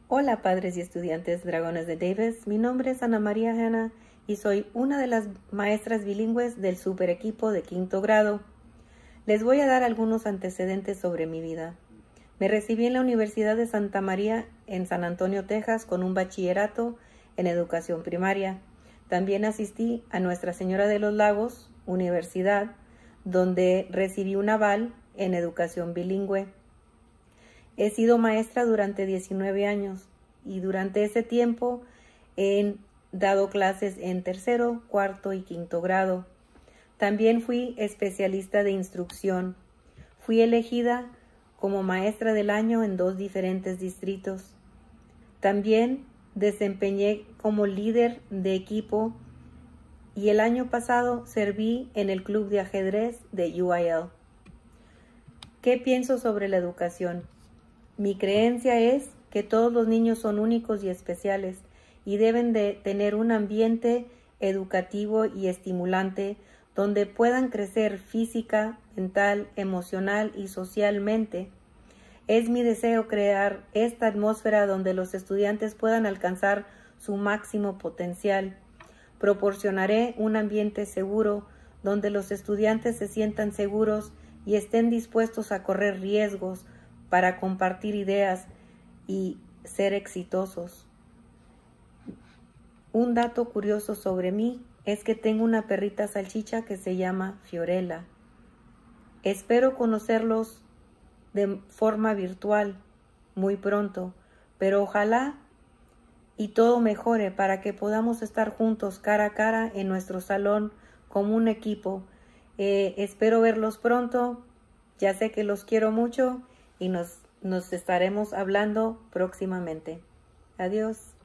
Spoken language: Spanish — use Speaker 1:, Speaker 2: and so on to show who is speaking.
Speaker 1: Hola padres y estudiantes Dragones de Davis, mi nombre es Ana María Hanna y soy una de las maestras bilingües del super equipo de quinto grado. Les voy a dar algunos antecedentes sobre mi vida. Me recibí en la Universidad de Santa María en San Antonio, Texas, con un bachillerato en educación primaria. También asistí a Nuestra Señora de los Lagos, Universidad, donde recibí un aval en educación bilingüe. He sido maestra durante 19 años y durante ese tiempo he dado clases en tercero, cuarto y quinto grado. También fui especialista de instrucción. Fui elegida como maestra del año en 2 diferentes distritos. También desempeñé como líder de equipo y el año pasado serví en el club de ajedrez de UIL. ¿Qué pienso sobre la educación? Mi creencia es que todos los niños son únicos y especiales y deben de tener un ambiente educativo y estimulante donde puedan crecer física, mental, emocional y socialmente. Es mi deseo crear esta atmósfera donde los estudiantes puedan alcanzar su máximo potencial. Proporcionaré un ambiente seguro donde los estudiantes se sientan seguros y estén dispuestos a correr riesgos para compartir ideas y ser exitosos. Un dato curioso sobre mí es que tengo una perrita salchicha que se llama Fiorella. Espero conocerlos de forma virtual muy pronto, pero ojalá y todo mejore para que podamos estar juntos cara a cara en nuestro salón como un equipo. Espero verlos pronto, ya sé que los quiero mucho y nos estaremos hablando próximamente. Adiós.